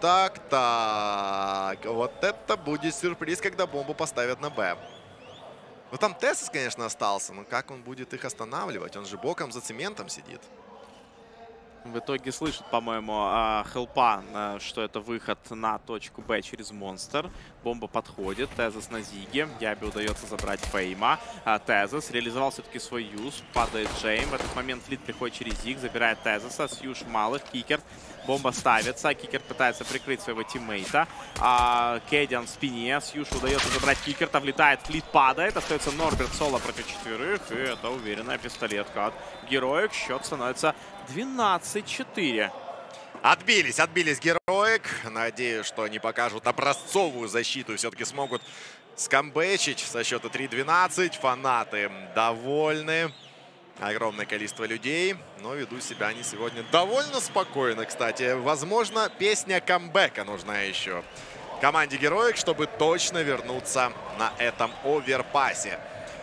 Вот это будет сюрприз, когда бомбу поставят на Б. Ну, там Тесс, конечно, остался. Но как он будет их останавливать? Он же боком за цементом сидит. В итоге слышит, по-моему, Хелпа, что это выход на точку Б через Монстр. Бомба подходит. Тезес на Зиге. Яби удается забрать Фейма. Тезес реализовал все-таки свой юз. Падает Джейм. В этот момент Флит приходит через Зиг. Забирает Тезеса. Сьюж малых. Кикер. Бомба ставится. Кикер пытается прикрыть своего тиммейта. Кэдиан в спине. Сьюж удается забрать Кикер. Там влетает. Флит падает. Остается Норберт соло против 4. И это уверенная пистолетка от Героек. Счет становится 12-4. Отбились Героек. Надеюсь, что они покажут образцовую защиту и все-таки смогут скамбэчить со счета 3-12. Фанаты довольны. Огромное количество людей. Но ведут себя они сегодня довольно спокойно, кстати. Возможно, песня камбэка нужна еще команде Героек, чтобы точно вернуться на этом оверпасе.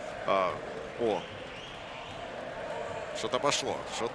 Что-то пошло.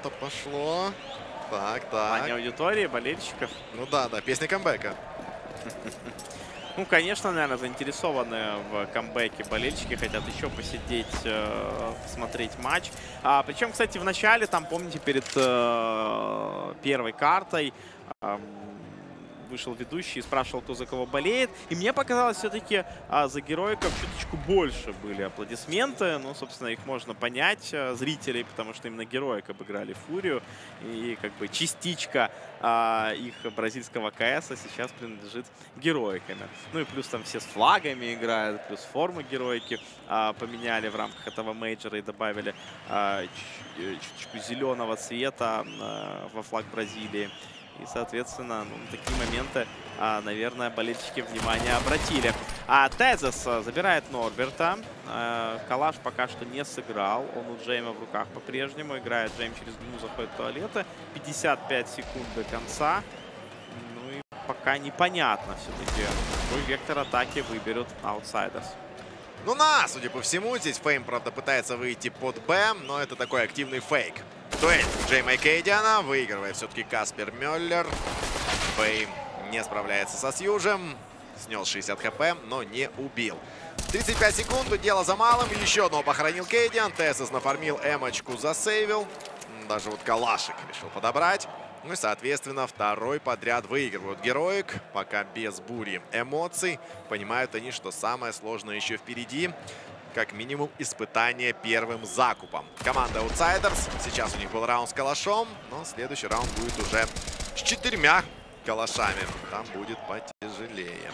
Так. Ваня аудитории, болельщиков. Ну да, песня камбэка. Ну, конечно, наверное, заинтересованы в камбэке болельщики, хотят еще посидеть, посмотреть матч. Причем, кстати, в начале, там, помните, перед первой картой вышел ведущий и спрашивал, кто за кого болеет. И мне показалось, все-таки за Героиков чуточку больше были аплодисменты. Ну, собственно, их можно понять, зрителей, потому что именно Героик обыграли Фурию. И как бы частичка их бразильского КС сейчас принадлежит Героиками. Ну и плюс там все с флагами играют, плюс формы Героики поменяли в рамках этого мейджора и добавили чуточку зеленого цвета во флаг Бразилии. И, соответственно, на такие моменты, наверное, болельщики внимание обратили. Тезес забирает Норберта. Калаш пока что не сыграл. Он у Джейма в руках по-прежнему. Играет Джейм через длину, заходит в туалеты. 55 секунд до конца. Ну и пока непонятно все-таки, какой вектор атаки выберут аутсайдерс. Ну, судя по всему, здесь Фейм, правда, пытается выйти под Б, но это такой активный фейк. Дуэль Джейма и Кэдиана. Выигрывает все-таки Каспер Мюллер. Фейм не справляется со Сьюжем. Снес 60 хп, но не убил. 35 секунд, дело за малым. Еще одного похоронил Кэдиан. Тесс нафармил эмочку, засейвил. Даже вот калашик решил подобрать. Ну и, соответственно, второй подряд выигрывают Героик. Пока без бури эмоций. Понимают они, что самое сложное еще впереди. Как минимум испытание первым закупом. Команда Outsiders. Сейчас у них был раунд с калашом. Но следующий раунд будет уже с 4 калашами, там будет потяжелее.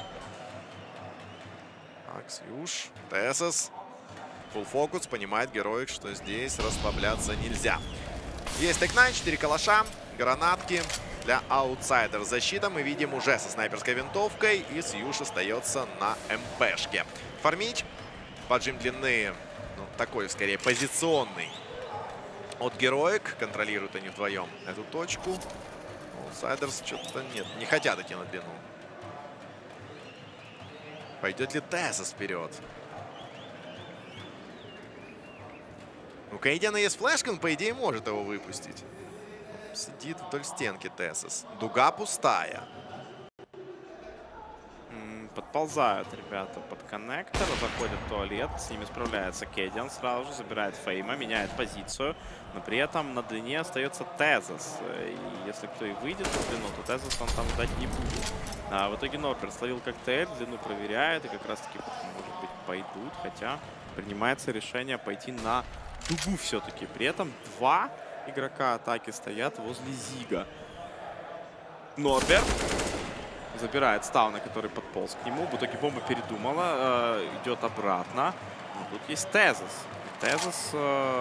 Так, Сьюж, ТСС. Full фокус, понимает Героик, что здесь расслабляться нельзя. Есть Тек-9, 4 калаша, гранатки для аутсайдер. Защита мы видим уже со снайперской винтовкой, и Сьюж остается на МПшке. Фармить, поджим длины, ну, такой скорее позиционный. От Героик, контролируют они вдвоем эту точку. Аутсайдерс что-то нет, не хотят идти на длину. Пойдет ли ТСС вперед? У Кейдиана есть флешка, он, по идее, может его выпустить. Сидит вдоль стенки ТСС. Дуга пустая. Подползают ребята под коннектор, заходят в туалет, с ними справляется Кейдиан, сразу же забирает Фейма, меняет позицию, но при этом на длине остается Тезос. И если кто и выйдет на длину, то Тезос он там ждать не будет. В итоге Норберт словил коктейль, длину проверяет, и как раз таки, может быть, пойдут, хотя принимается решение пойти на дугу все-таки. При этом два игрока атаки стоят возле Зига. Норберт забирает Стауна, который подполз к нему. В итоге бомба передумала, идет обратно. Но тут есть Тезос. Тезос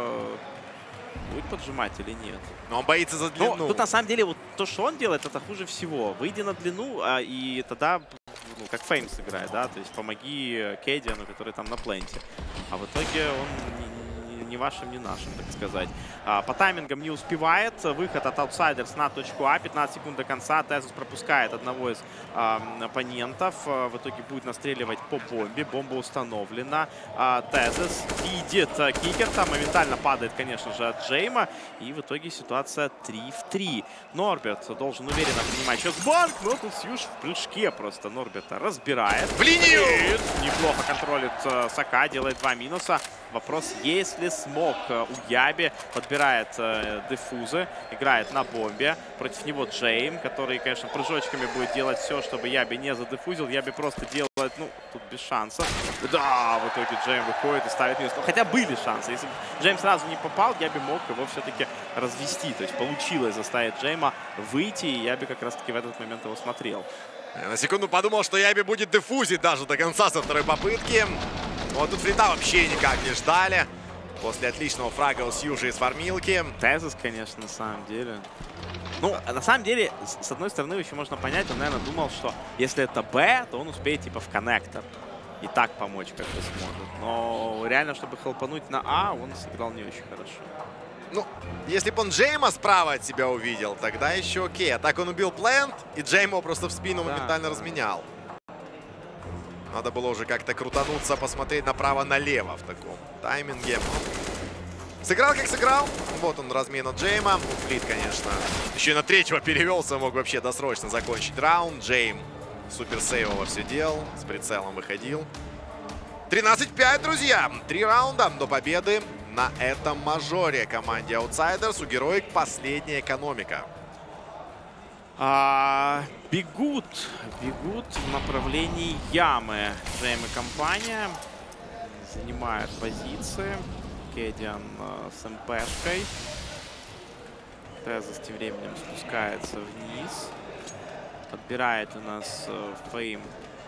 будет поджимать или нет? Но он боится за длину. Но тут на самом деле вот то, что он делает, это хуже всего. Выйди на длину, и тогда, ну, как Фейм сыграет, да, то есть помоги Кейдиану, который там на пленте. А в итоге он ни вашим, ни нашим, так сказать. По таймингам не успевает. Выход от аутсайдерс на точку А. 15 секунд до конца. Тезос пропускает одного из оппонентов. В итоге будет настреливать по бомбе. Бомба установлена. Тезос видит кикер. Моментально падает, конечно же, от Джейма. И в итоге ситуация 3 в 3. Норберт должен уверенно принимать сейчас банк. Но тут Сьюж в прыжке просто Норберта разбирает. В линию! Неплохо контролит Сака. Делает 2 минуса. Вопрос, есть ли смог у Яби. Подбирает дефузы, играет на бомбе. Против него Джейм, который, конечно, прыжочками будет делать все, чтобы Яби не задефузил. Яби просто делает, ну, тут без шансов. Да, в итоге Джейм выходит и ставит минус. Ну, хотя были шансы. Если бы Джейм сразу не попал, Яби мог его все-таки развести. То есть получилось заставить Джейма выйти, и Яби как раз-таки в этот момент его смотрел. Я на секунду подумал, что Яби будет дефузить даже до конца со второй попытки. Вот тут фрита вообще никак не ждали. После отличного фрага у Сьюжа из фармилки. Тезос, конечно, на самом деле. Ну, на самом деле, с одной стороны, еще можно понять, он, наверное, думал, что если это Б, то он успеет типа в коннектор. И так помочь как-то сможет. Но реально, чтобы хелпануть на А, он сыграл не очень хорошо. Ну, если бы он Джейма справа от себя увидел, тогда еще окей. А так он убил плент, и Джейма его просто в спину моментально разменял. Надо было уже как-то крутануться, посмотреть направо-налево в таком тайминге. Сыграл как сыграл. Вот он, размен от Джейма. Флит, конечно, еще и на третьего перевелся. Мог вообще досрочно закончить раунд. Джейм суперсейвово все делал. С прицелом выходил. 13-5, друзья. 3 раунда до победы на этом мажоре команде Outsiders. У Героик последняя экономика. Бегут в направлении ямы. Джейм и компания занимают позиции. Кейдиан с МПшкой. Тезос тем временем спускается вниз. Подбирает у нас Фейм.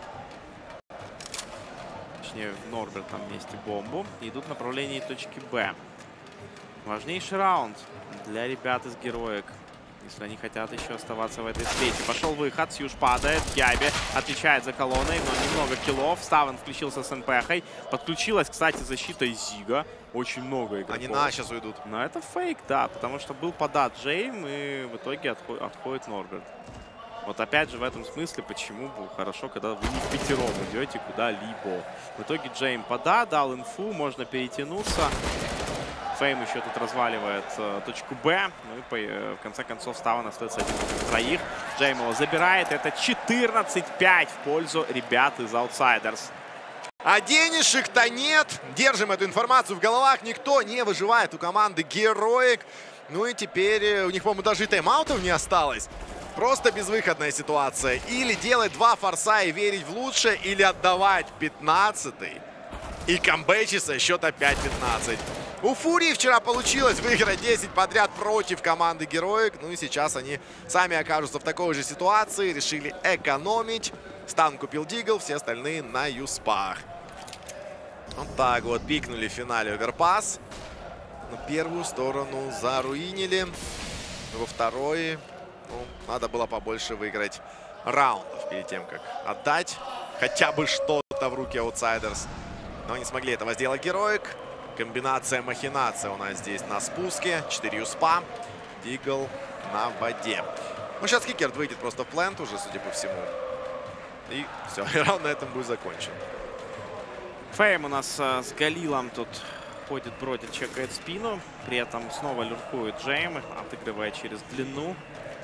Точнее, в Норбертом месте бомбу. Идут в направлении точки Б. Важнейший раунд для ребят из Героик, если они хотят еще оставаться в этой встрече. Пошел выход, Сьюж падает, Яби отвечает за колонной, но немного киллов. Ставен включился с НПХой. Подключилась, кстати, защита из Зига. Очень много игроков. Они на сейчас уйдут. Но это фейк, да, потому что был подат Джейм, и в итоге отходит Норберт. Вот опять же в этом смысле, почему было хорошо, когда вы не в пятером идете куда-либо. В итоге Джейм пода, дал инфу, можно перетянуться. Фейм еще тут разваливает точку Б. Ну и в конце концов Ставан остается один из троих. Джейм его забирает. Это 14-5 в пользу ребят из Outsiders. А денежек-то нет. Держим эту информацию в головах. Никто не выживает у команды Героик. Ну и теперь у них, по-моему, даже и тайм-аутов не осталось. Просто безвыходная ситуация. Или делать 2 форса и верить в лучшее, или отдавать 15-й. И камбэчиться счет опять 15. У Фурии вчера получилось выиграть 10 подряд против команды Героик. Ну и сейчас они сами окажутся в такой же ситуации. Решили экономить. Стан купил Дигл, все остальные на юспах. Вот так вот пикнули в финале Оверпас. Но первую сторону заруинили. Во второй надо было побольше выиграть раундов перед тем, как отдать хотя бы что-то в руки Outsiders. Но не смогли этого сделать Героик. Комбинация-махинация у нас здесь на спуске. 4 юспа. Дигл на воде. Ну, сейчас Кикерт выйдет просто в плент уже, судя по всему. И все, и раунд на этом будет закончен. Фейм у нас с Галилом тут ходит, бродит, чекает спину. При этом снова люркует Джейм, отыгрывая через длину.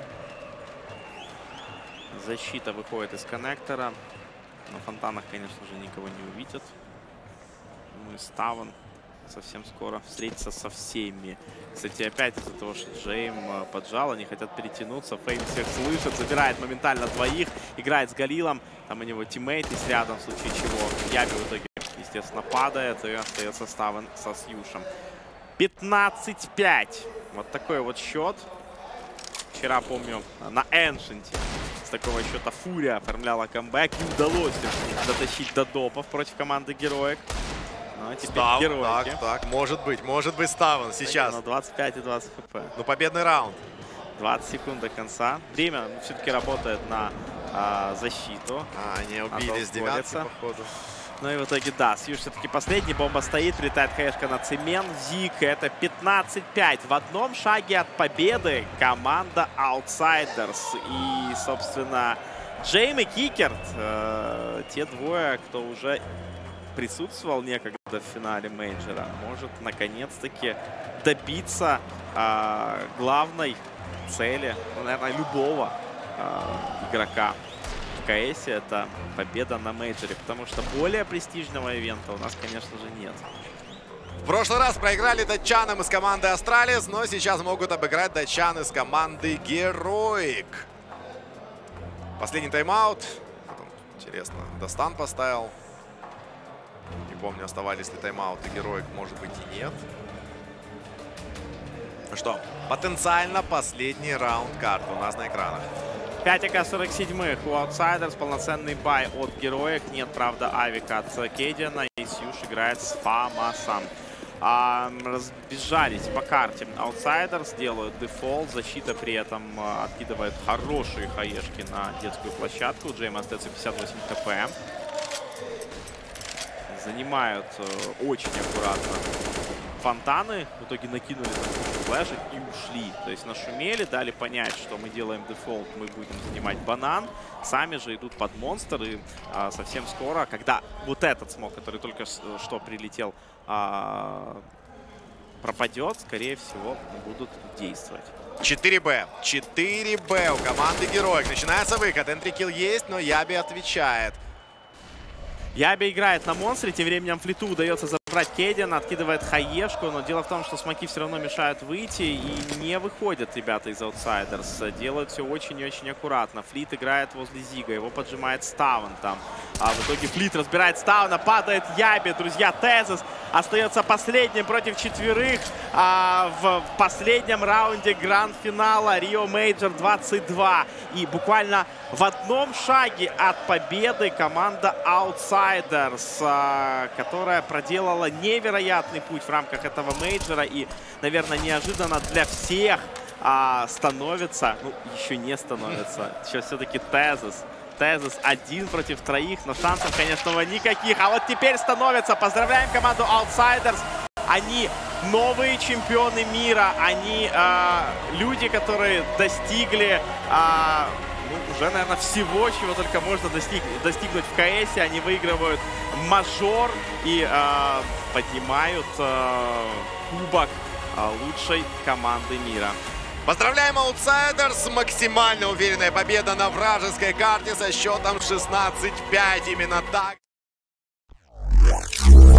Защита выходит из коннектора. На фонтанах, конечно же, никого не увидят. Ну и Ставан совсем скоро встретится со всеми. Кстати, опять из-за того, что Джейм поджал, они хотят перетянуться. Фейм всех слышит, забирает моментально двоих, играет с Галилом. Там у него тиммейт есть рядом, в случае чего Яби в итоге, естественно, падает, и остается Ставан со Сьюшем. 15-5. Вот такой вот счет. Вчера, помню, на Эншенте с такого счета Фурия оформляла камбэк. Не удалось дотащить до допов против команды Героик. Ну, а теперь Героики. Так, может быть Ставан сейчас. На 25 и 20 хп. Ну, победный раунд. 20 секунд до конца. Время все-таки работает на защиту. Они убили с девятки, походу. Ну и в итоге, да, Сьюш все-таки последний. Бомба стоит, прилетает хэшка на цемент. Зик, это 15-5. В одном шаге от победы команда Outsiders. И, собственно, Джейм и Кикерт, те двое, кто уже присутствовал некогда в финале мейджора, может наконец-таки добиться главной цели, ну, наверное, любого игрока в КС. Это победа на мейджоре, потому что более престижного ивента у нас, конечно же, нет. В прошлый раз проиграли датчанам из команды Астралис, но сейчас могут обыграть датчан из команды Героик. Последний тайм-аут. Интересно, Достан поставил. Не помню, оставались ли тайм-ауты Героик, может быть, и нет. Ну что, потенциально последний раунд карты у нас на экранах. 5 АК-47 у Outsiders, полноценный бай от Героик. Нет, правда, авика от Кейдена, и Сьюш играет с Фамасом. Разбежались по карте. Outsiders делают дефолт, защита при этом откидывает хорошие хаешки на детскую площадку. У Джейма остается 58 хп. Занимают очень аккуратно фонтаны. В итоге накинули флеши и ушли. То есть нашумели, дали понять, что мы делаем дефолт, мы будем занимать банан. Сами же идут под монстр. И совсем скоро, когда вот этот смог, который только что прилетел, пропадет, скорее всего, будут действовать. 4Б. 4Б у команды Героик. Начинается выход. Энтрикилл есть, но Яби отвечает. Яби играет на монстре, тем временем Флиту удается забрать Кейдена, откидывает хаешку, но дело в том, что смоки все равно мешают выйти, и не выходят ребята из Outsiders. Делают все очень и очень аккуратно. Флит играет возле Зига, его поджимает Ставан там. А в итоге Флит разбирает Ставана, падает Яби. Друзья, Тезис остается последним против четверых в последнем раунде гранд-финала Рио Мейджор 22. И буквально в одном шаге от победы команда Outsiders, которая проделала невероятный путь в рамках этого мейджора и, наверное, неожиданно для всех становится, ну, еще не становится, еще все-таки Тезис. Тезис один против троих, но шансов, конечно, никаких. А вот теперь становится. Поздравляем команду Outsiders. Они новые чемпионы мира. Они люди, которые достигли уже, наверное, всего, чего только можно достигнуть в КС. Они выигрывают мажор и поднимают кубок лучшей команды мира. Поздравляем Outsiders! Максимально уверенная победа на вражеской карте со счетом 16-5. Именно так.